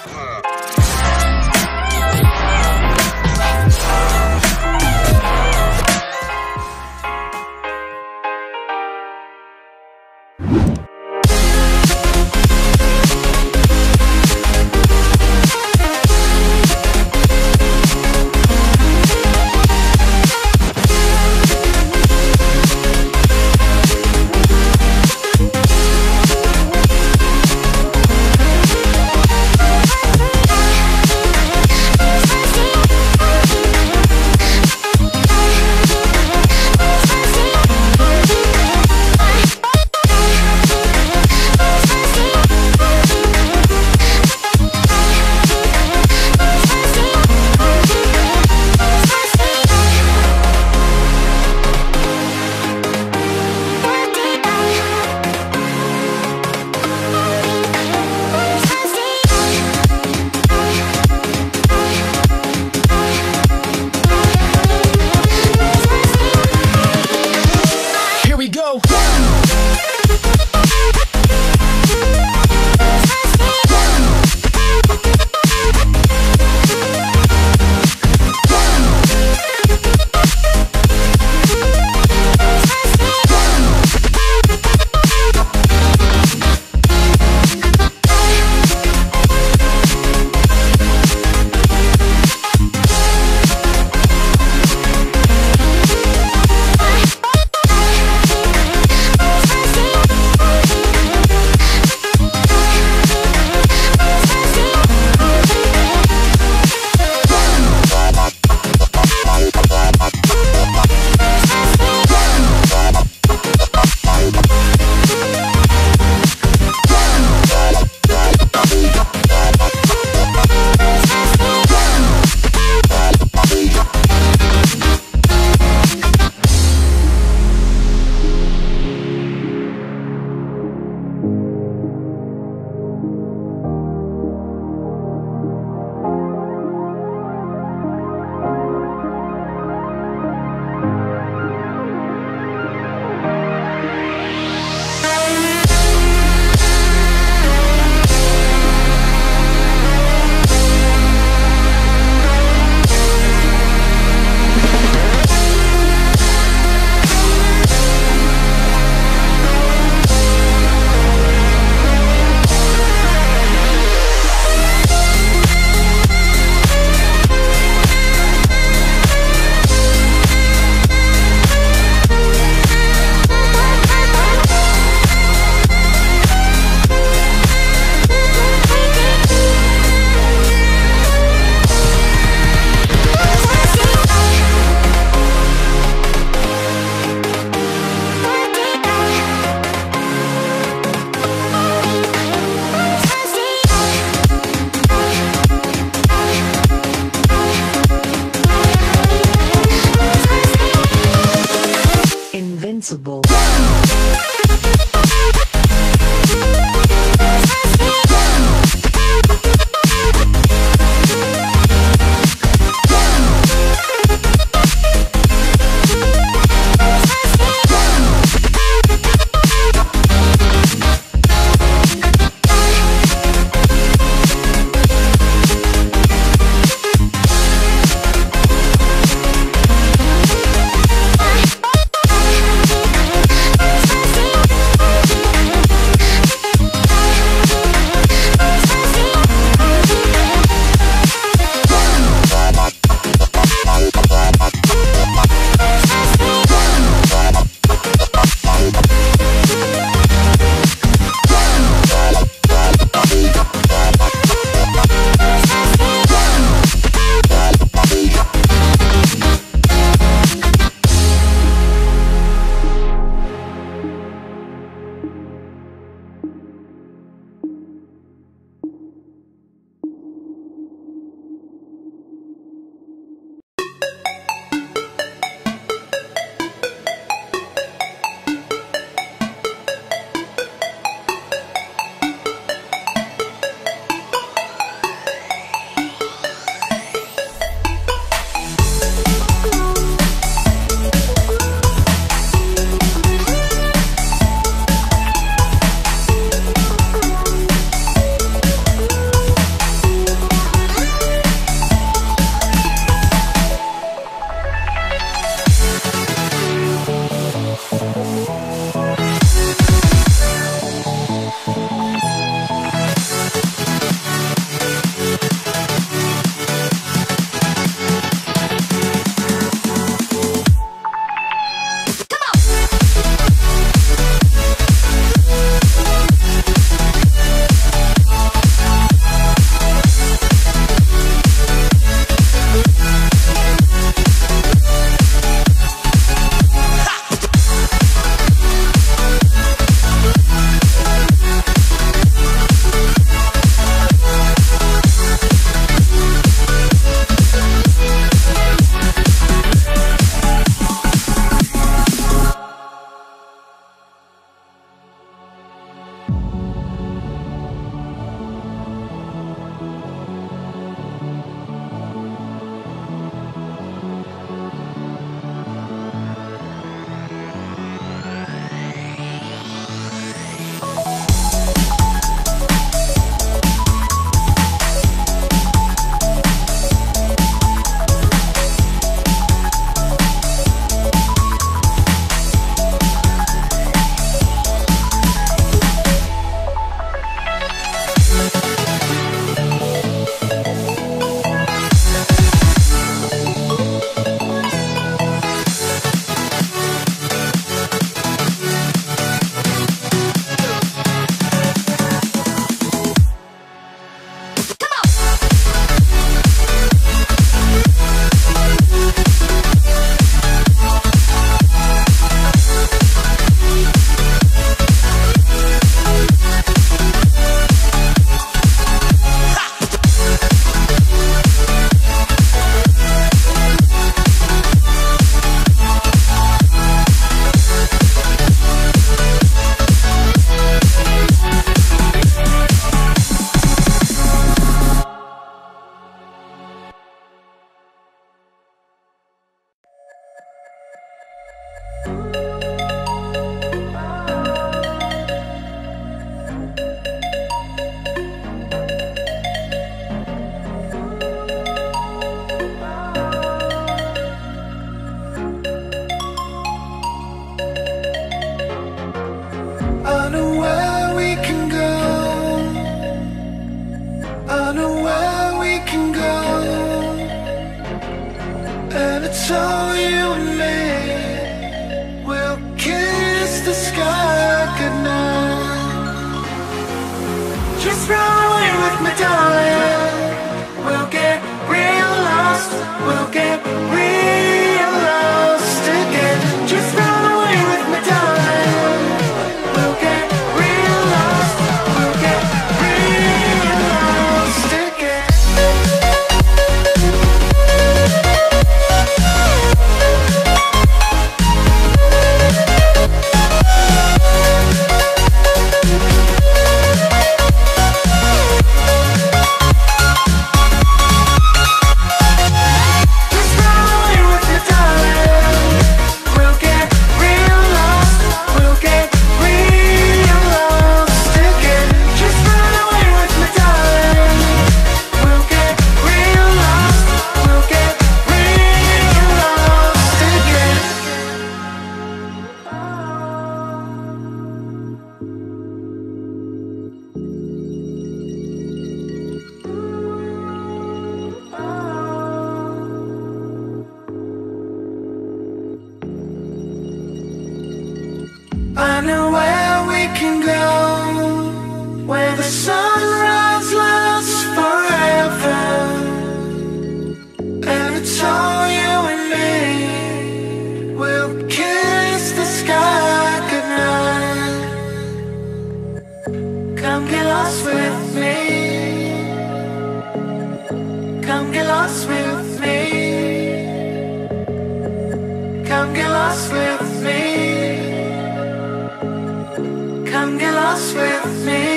Invincible. I know where we can go. I know where we can go. And it's all you and me. We'll kiss the sky goodnight. Just run away with me, darling. We'll get real lost. We'll get real lost again. Just run away with me, darling. We'll get real lost. We'll get real lost again. Just run away with me, darling. We'll get real lost. We'll get real lost again. Just run away with me, darling. We'll get real lost. We'll get real lost again. I know where we can go, where the sunrise lasts forever. And it's all you and me. We'll kiss the sky goodnight. Come get lost with me. Come get lost with me. Come get lost with me. Come get lost with me.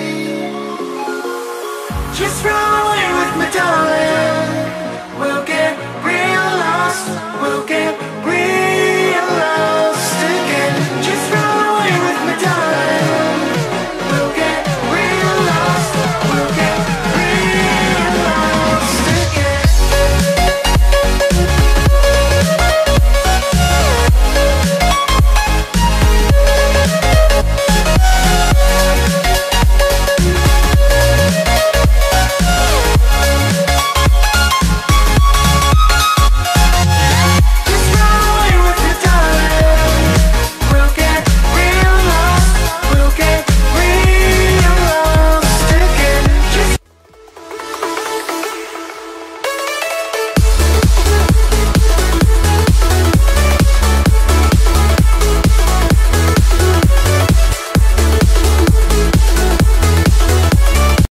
Just run away with me, darling. We'll get real lost. We'll get